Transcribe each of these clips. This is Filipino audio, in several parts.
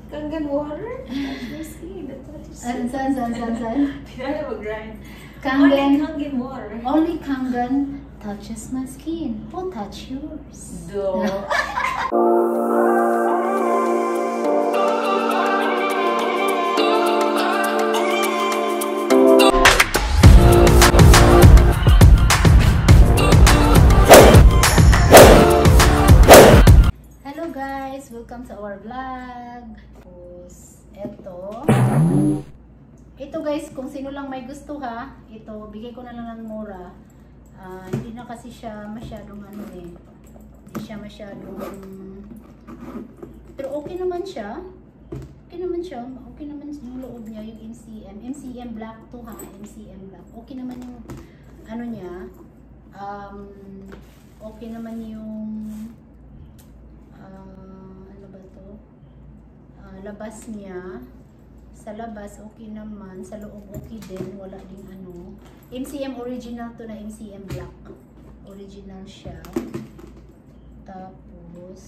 Kangen water? Touch my skin. That touches skin. San. Pinala mag-grind. Kangen. Only Kangen water. Only Kangen touches my skin. Who touch yours? Do. Hello guys! Welcome to our vlog. Tapos, ito guys, kung sino lang may gusto ha, ito, bigay ko na lang ng mura. Hindi na kasi siya masyadong ano eh. Hindi siya masyadong, pero okay naman siya. Okay naman siya. Okay naman yung loob niya, yung MCM. MCM black to ha, MCM black. Okay naman yung, ano niya, okay naman yung, ano ba to? Labas niya. Sa labas, okay naman. Sa loob, okay din. Wala ding ano. MCM original to na MCM black. Original siya. Tapos,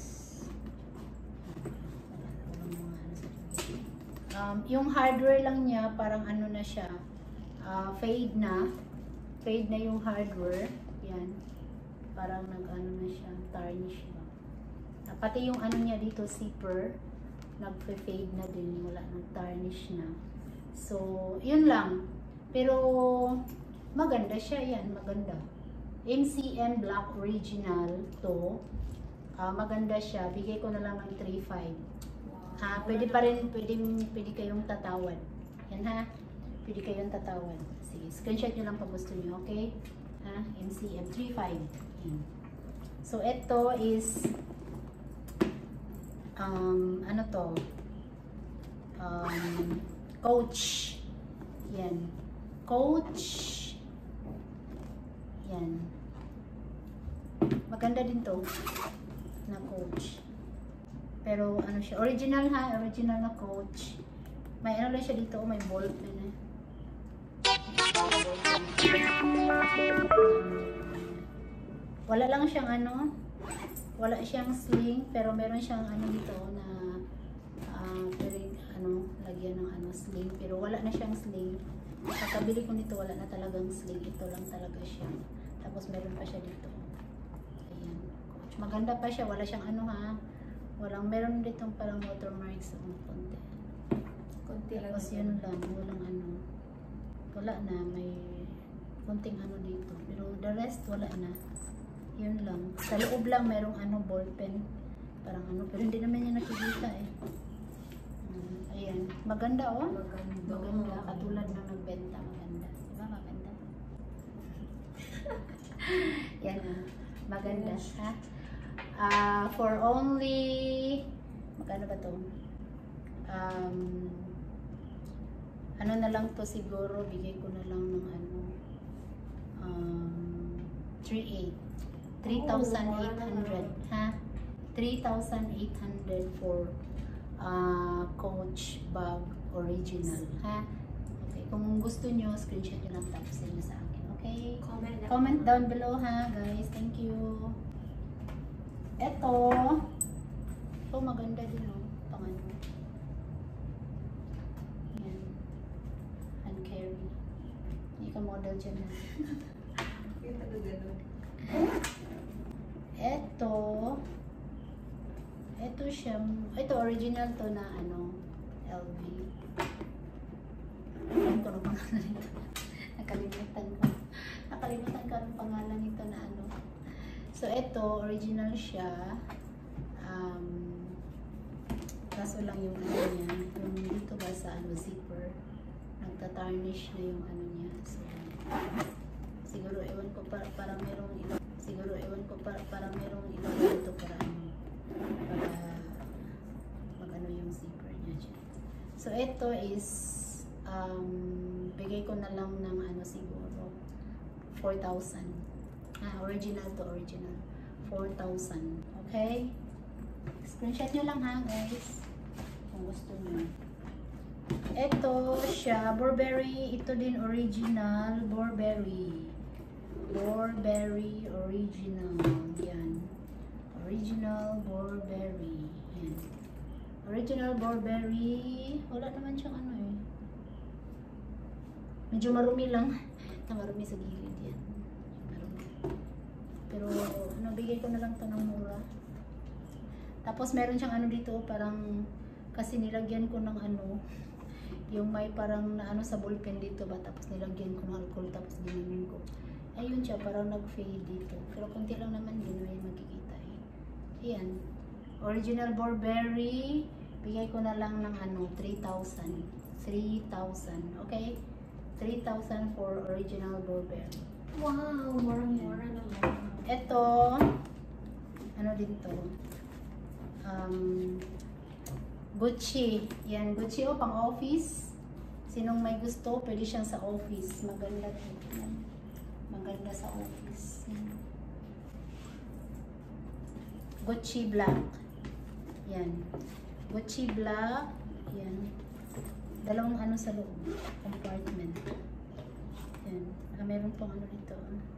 yung hardware lang niya, parang ano na siya. Fade na. Fade na yung hardware. Yan. Parang nag-ano na siya. Tarnish na. Pati yung ano niya dito, zipper. Nag-fade na din, wala nang tarnish na. So, yun lang. Pero, maganda siya yan, maganda. MCM Black Original to. Maganda siya. Bigay ko na lang ng 3.5. Pwede pa rin, pwede kayong tatawad. Yan ha. Pwede kayong tatawad. Sige, screenshot nyo lang pag gusto nyo, okay? MCM 3.5. So, ito is ano to, Coach. Yan. Coach. Yan. Maganda din to na Coach. Pero ano siya, original ha, original na Coach. May ano lang siya dito, may ball pen eh. Wala lang siyang ano, wala siyang sling, pero meron siyang ano dito na pwede ano, lagyan ng ano sling, pero wala na siyang sling. Kakabili ko nito, wala na talagang sling. Ito lang talaga siya. Tapos meron pa siya dito. Ayan. Maganda pa siya, wala siyang ano ha. Meron dito parang watermarks o konti. Konti lang. Tapos yun lang, walang ano. Wala na, may konting ano dito. Pero the rest wala na. Yun lang. Sa loob lang merong ano, ballpen. Parang ano, pero hindi naman niya nakikita eh. Ayan. Maganda oh. Maganda. Katulad ng nagbenta. Maganda. Diba maganda? Yan oh. Maganda. Ha? For only, magkano ba to? Ano na lang to siguro, bigay ko na lang ng ano, 3,800 ha? 3,800 for Coach bag original ha? Okay, kung gusto nyo, screenshot nyo lang tapos send nyo sa akin, okay? Comment down below ha guys, thank you. Ito maganda din oh, pang ano, yan, hand carry, hindi ka model dyan ha. Ito siya, ito original to na ano, LV. Alam ko ang pangalan nito. Nakalimutan ko ang pangalan nito na ano. So ito, original siya. Kaso lang yung ano niya, yung dito ba sa ano, zipper, nagtatarnish na yung ano niya. So, siguro ewan ko para merong ilang, para merong ilang dito para ano, para mag-ano yung zipper niya dyan. So ito is bigay ko na lang ng ano siguro 4,000. Original to original. 4,000. Okay? Screenshot nyo lang ha guys kung gusto nyo. Ito siya, Burberry. Ito din original. Burberry original. Yan. Original Burberry. Yan. Original Burberry. Wala naman siyang ano eh. Medyo marumi lang. Marumi sa gilid yan. Marumi. Pero ano, bigay ko na lang to ng mura. Tapos meron siyang ano dito, parang kasi nilagyan ko ng ano, yung may parang na ano sa ballpen dito ba, tapos nilagyan ko ng alcohol, tapos ginamin ko. Ayun siya, parang nag-fade dito. Pero konti lang naman din, may makikita eh. Ayan. Original Burberry, bigay ko na lang ng ano, 3,000. 3,000, okay? 3,000 for original Burberry. Wow, murang-mura naman. Ito, ano din to? Gucci. Yan, Gucci o pang office. Sinong may gusto, pwede siyang sa office. Maganda to. Yan. Maganda sa office. Yan. Gucci black. Yan. Gucci black. Yan. Dalawang ano sa loob. Compartment. Yan. Meron pang ano dito.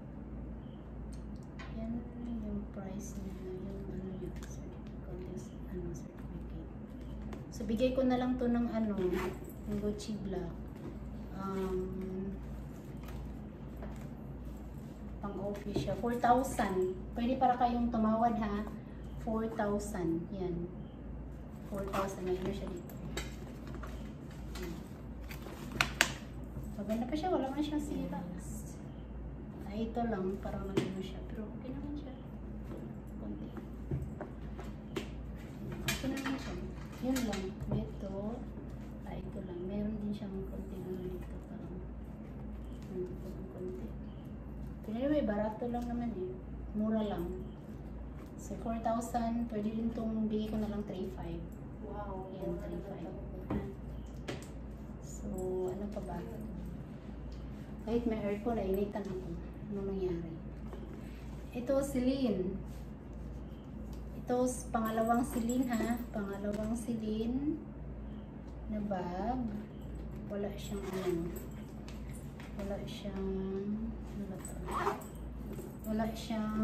Yan yung price niya. Yung ano yun. Certificate. So, bigay ko na lang to ng ano, yung Gucci black. Pang office siya. 4,000. Pwede para kayong tumawad ha. 4,000. Yan. 4,000. May ano siya dito. Maganda pa siya. Wala man siyang sira. Ay, ito lang. Parang nagano siya. Pero okay naman siya. Konti. Okay naman siya. Yun lang. Ito. Ito lang. Meron din siyang konti ano dito. Parang konti. Pero anyway, barato lang naman eh. Mura lang. So, 4,000. Pwede din itong bigay ko na lang 3,500. Wow. Yan, 3,500. So, ano pa ba? Kahit may aircon, nainitan ako. Ano nangyari? Ito, Celine. Ito, pangalawang Celine ha. Pangalawang Celine na bag. Wala siyang ano. Wala siyang ano ba ito? Wala siyang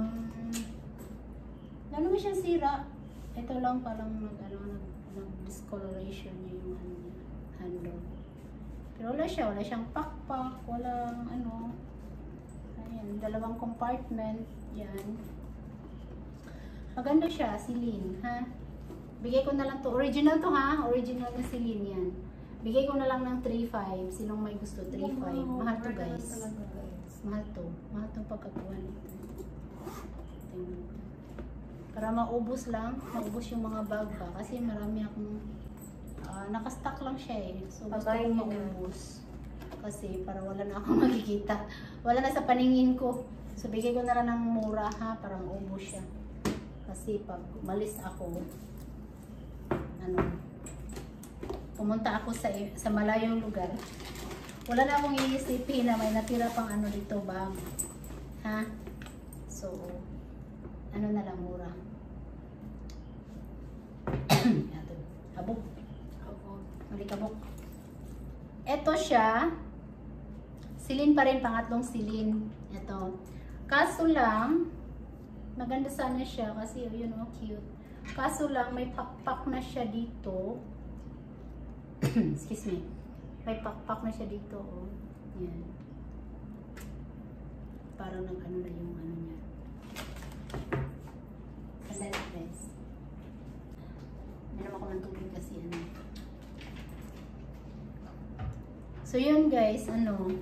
ano siyang sira. Ito lang parang nag-discoloration niya yung ano niya, handle. Pero wala siya. Wala siyang pakpak. Walang ano. Ayan. Dalawang compartment. Yan. Maganda siya. Celine. Ha? Bigay ko na lang to. Original to ha. Original na Celine yan. Bigay ko na lang ng 3,500. Sinong may gusto? 3,500. Wow, Mahal to mura guys. talaga, guys. Mahal to. Mahal to pagkakuha nito. Tingnan to. Para maubos lang. Maubos yung mga bag pa. Kasi marami akong nakastock lang siya eh. So gusto Pagayin kong niyo na. maubos. Kasi para wala na akong makikita. Wala na sa paningin ko. So bigay ko na lang ng mura ha. Para maubos siya. Kasi pag umalis ako, ano, pumunta ako sa malayong lugar. Wala na akong iisipin na may natira pang ano dito bag. Ha? So, ano na lang mura. Ato. Habok. Malikabok. Ito siya. Celine pa rin, pangatlong Celine. Ito. Kaso lang, maganda sana siya kasi yun oh, cute. Kaso lang, may pakpak na siya dito. Excuse me. May pakpak na siya dito oh. Yan. Parang nag-ano na yung ano niya. Sandali guys. Meron ako ng tubig kasi ano. So yun guys, ano,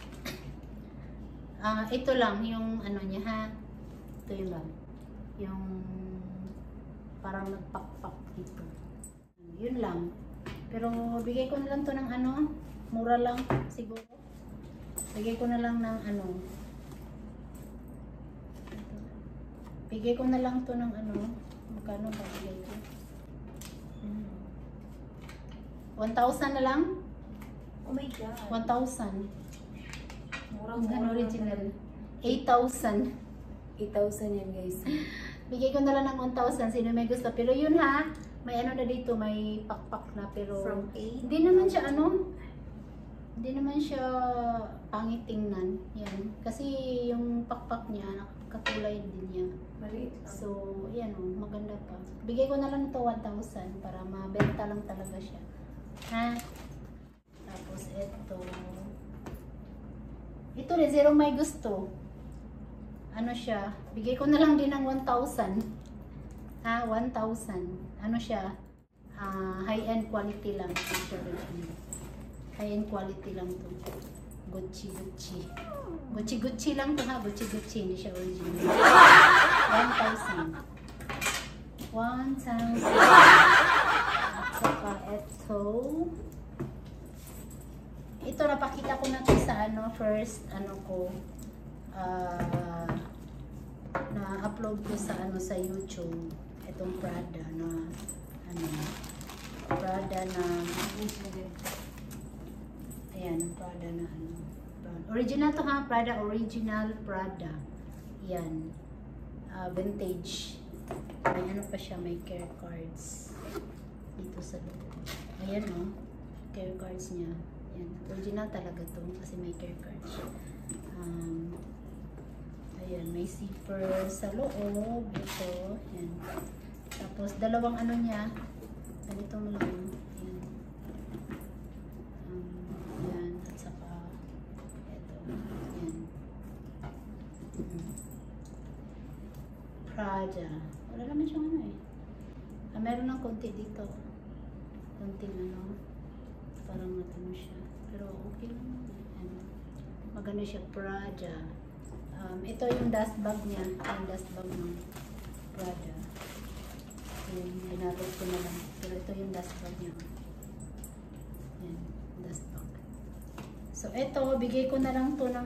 ito lang yung ano niya ha. Ito yun lang. Yung parang nagpakpak dito. Yun lang. Pero bigay ko na lang to ng ano, mura lang siguro. Bigay ko na lang ng ano. Bigay ko na lang to ng ano, magkano ba bigay ko? 1,000 na lang? Oh my God. 1,000. Murang-mura. Original. 8,000. 8,000 yan guys. Bigay ko na lang ng 1,000. Sino may gusto. Pero yun ha, may ano na dito, may pakpak na. Pero From 8? hindi naman siya ano, hindi naman siya pangit tingnan. Yan. Kasi yung pakpak niya, Katulad din niya. Maliit lang. So, yan o, maganda pa. Bigay ko na lang ito 1,000 para mabenta lang talaga siya. Ha? Tapos ito. Ito rin, zero may gusto. Ano siya? Bigay ko na lang din ng 1,000. Ha? 1,000. Ano siya? High-end quality lang. High-end quality lang to. Gucci. Gucci lang to ha. Gucci. Hindi siya original. 1,000. 1,000. At saka ito. Ito napakita ko na to sa first ko. Na-upload ko sa sa YouTube. Itong Prada na Prada na ayan, Prada na original to ha, Prada original Prada. Yan. Vintage. May pa siya, may care cards dito sa loob. Ayan care cards niya. Yan. Original talaga to kasi may care cards siya. Ayan, may zipper sa loob. Ito. Yan. Tapos, dalawang niya. Ganitong lang. Yan. Yan. At saka, ito. Yan. Prada. Wala naman siyang meron ng konti dito. Konting parang siya. Pero okay lang. Maganda siya. Prada. Ito yung dust bag niya. Yung dust bag ng Prada. Yung ginagod ko na lang. Pero ito yung dust bag niya. Yan. Dust bag. So, ito. Bigay ko na lang to ng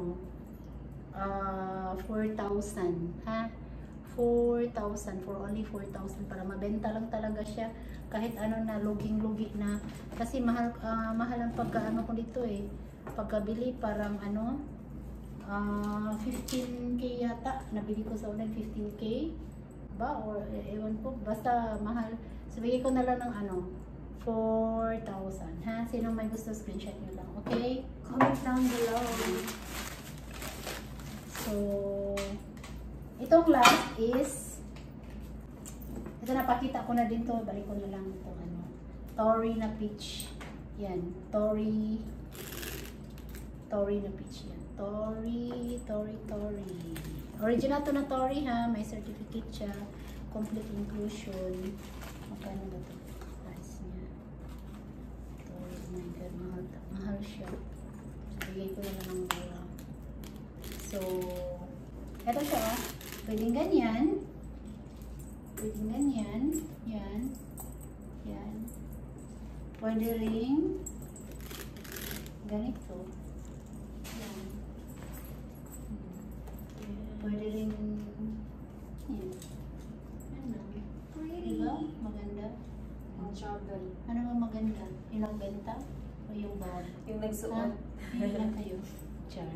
4,000. Ha? 4,000. For only 4,000. Para mabenta lang talaga siya. Kahit na, luging-lugi na. Kasi mahal ang pagka ko dito pagkabili parang 15K yata. Nabili ko sa online 15K ba? Or ewan ko. Basta mahal. So, bigay ko na lang ng 4,000. Ha? Sino may gusto, screenshot nyo lang. Okay? Comment down below. So, itong last is ito napakita ko na din to. Balik ko na lang ito. Tory na peach. Yan. Tory na peach yan. Tory. Original to na Tory ha. May certificate siya. Complete inclusion. Magkano ba ito? Price niya. Tory. Oh my God. Mahal siya. Bigay ko na lang ng mura. So, eto siya pwedeng ganyan. Yan. Pwede ring ganito. Yan. Pwede ring yan. Diba? Maganda. Ang travel. Ano ba maganda? Yung nagbenta? O yung bag? Yung nagsuot. Yung lang kayo. Char.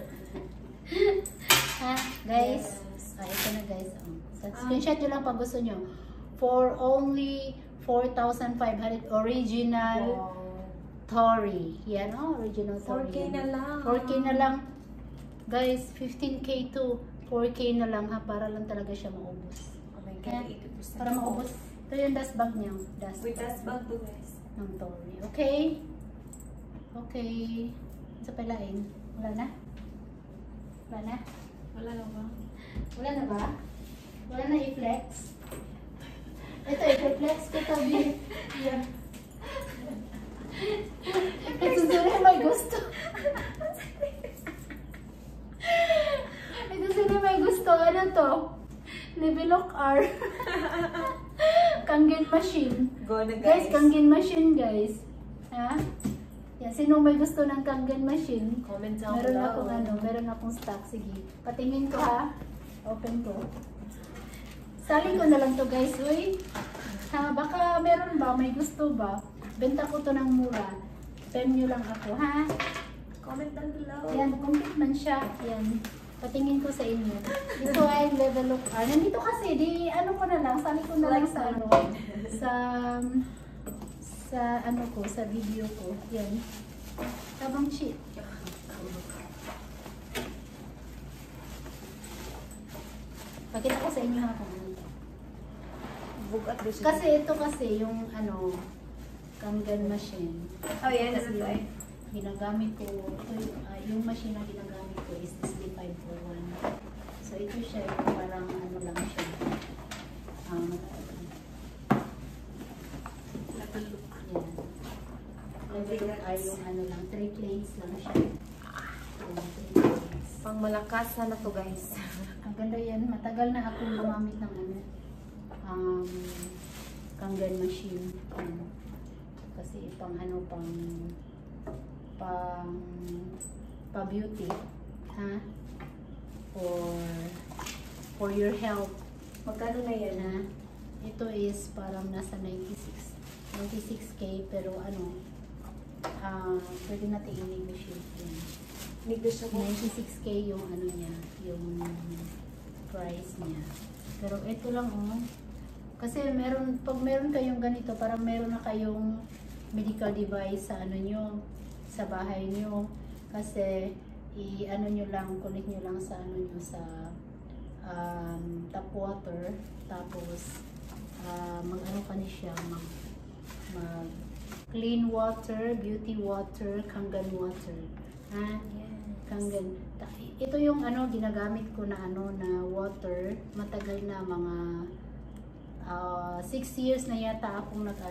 Ha, guys? Yes. Ito na guys. Screenshot nyo lang pag gusto nyo. For only 4,500 original Tory. Yan original Tory. 4K na lang. 4K na lang. Guys, 15K to 4K na lang ha. Para lang talaga siya maubos. Oh my Kaya, God, 80%. para maubos. Ito yung dust bag niya. With dust bag to guys. Ng Tory. Okay? Okay. Sa palain. Wala na? Wala na? Wala na ba? Wala na ba? Wala na i-flex? Ito, i-flex ko tabi. Yan. Ito sila may gusto. Ito sila may gusto. Ano to? Levelok R. Kangen machine. Go na Guys, guys. Kangen machine guys. Ha? Yan, sino may gusto ng Kangen machine? Comment down Meron below. akong meron akong stock. Sige, patingin ko ha. Open ko. Sali ko na lang to guys, uy. Ha, baka meron ba? May gusto ba? Benta ko to ng mura. PM nyo lang ako, ha? Comment down below. Yan, complete man siya. Yan. Patingin ko sa inyo. Ito ay level of R. Nandito kasi, ano ko na lang, sali ko na lang sa sa video ko. Yan. Tabang sheet. Pakita ko sa inyo ha kung ano. Bugat din siya. Kasi ito kasi yung ano, Kangen machine. Oh, yan. Kasi Ano to eh? ginagamit ko, ito yung machine na ginagamit ko is SD501. So ito siya yung parang ano lang siya. Yan. Level look ay yung ano lang, 3 plates lang siya. Yung 3 plates. Pang malakas na to guys. Ang ganda yan. Matagal na akong gumamit ng ano, Kangen machine. Kasi pang ano, pa beauty, ha? For your health, Magkano na yan? ha? Ito is parang nasa 96k, pero ano, pwede natin i-negotiate yan. Negotiable. 96k yung ano niya, yung price niya. Pero ito lang kasi pag meron kayong ganito, parang meron na kayong medical device sa ano nyo, sa bahay nyo. Kasi i-ano nyo lang, connect nyo lang sa ano nyo, sa tap water. Tapos mag-ano ka niya siya, mag clean water, beauty water, Kangen water. Ha? Kangen. Ito yung ano ginagamit ko na ano na water. Matagal na, mga 6 years na yata akong nag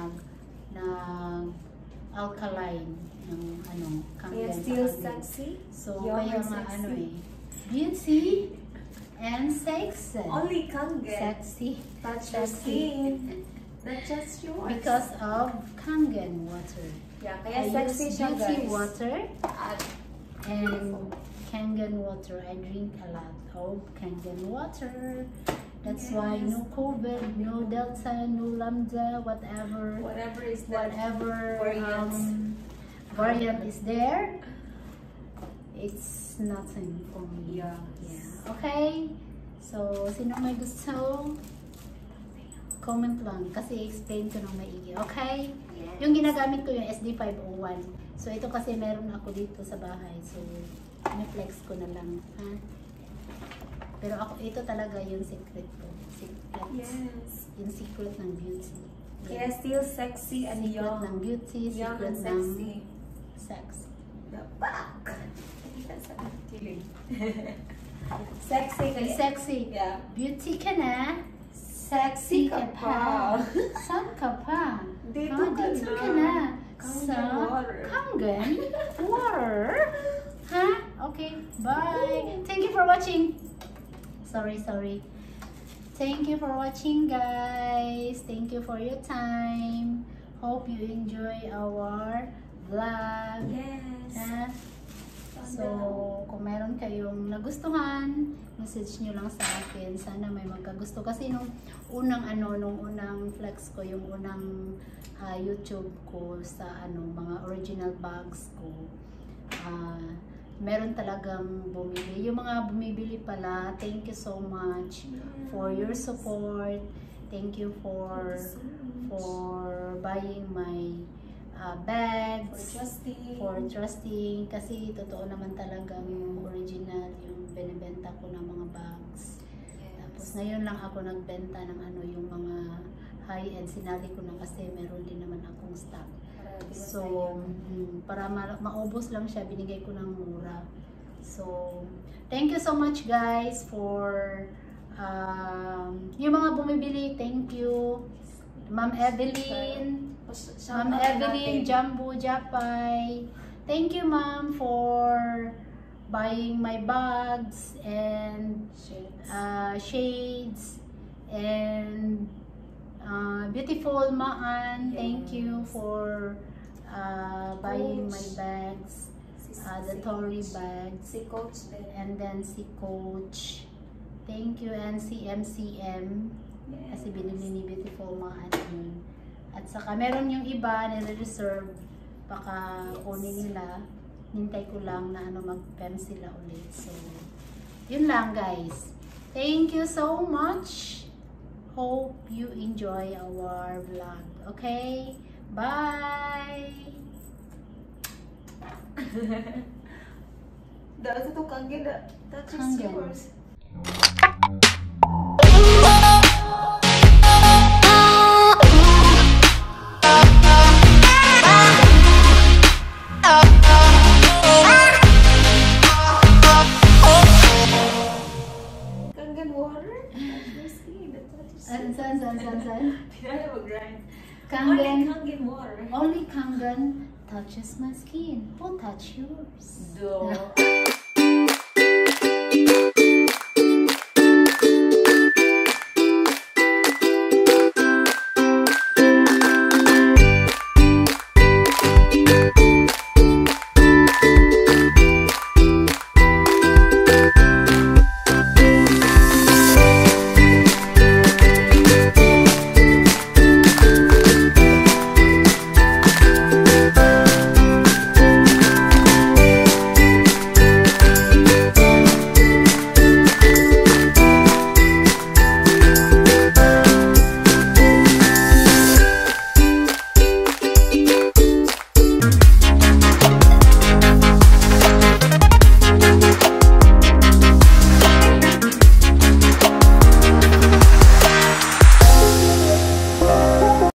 alkaline ng ano Kangen. Kaya still Kangen. sexy? So Young kaya and nga sexy. ano beauty and sexy. Only Kangen. Sexy. Touch your skin. Not just yours. Because of Kangen water. Yeah, I kaya sexy use siya beauty guys. water At and Kangen water. I drink a lot of Kangen water. That's why no COVID, no Delta, no Lambda, whatever whatever is that. variants. variant is there, it's nothing for me. Yeah. Okay? So, sino may gusto? Comment lang kasi explain ko ng maigi. Okay? Yes. Yung ginagamit ko yung SD501. So, ito kasi meron ako dito sa bahay. So, na-flex ko na lang. Ha? Pero ako, ito talaga yung secret ko. Secret. Yes. Yung secret ng beauty. Kaya still sexy and Secret young. ng beauty, Young secret and ng sexy. sex. The back. Kilig. Sexy Yung kaya. sexy. Yeah. Beauty ka na. Sexy ka pa. Saan ka pa? Dito Ah, ka dito na. ka na. Kangen Sa water. Kangen water. Ha? Okay. Bye. Thank you for watching. Sorry. Thank you for watching, guys. Thank you for your time. Hope you enjoy our vlog. Yes. Ha? So, kung meron kayong nagustuhan, message nyo lang sa akin. Sana may magkagusto. Kasi nung unang flex ko, yung unang YouTube ko sa mga original bags ko, meron talagang bumili. Yung mga bumibili pala, thank you so much for your support. Thank you for buying my bags, for trusting, kasi totoo naman talagang yung original, yung binibenta ko ng mga bags. Tapos ngayon lang ako nagbenta ng yung mga high-end. Sinali ko na kasi meron din naman akong stock. So, para maubos lang siya, binigay ko ng mura. So, thank you so much guys for yung mga bumibili. Thank you Ma'am Evelyn, Jumbo Japay. Thank you ma'am for buying my bags and shades and beautiful Maan. Thank you for buying my bags, the Tory bags, Si Coach din. and then si Coach. Thank you, and si MCM. Kasi binili ni Beautiful Maan yun. At saka meron yung iba nire-reserve, baka kunin nila. Hintay ko lang na mag-pen sila ulit. So, yun lang guys. Thank you so much. Hope you enjoy our vlog. Okay? Bye! That's the Kangen. That is Kangen. yours. San. Tinala mag-grind. Kangen. Only Kangen water. Only Kangen touches my skin. Who touch yours? Do.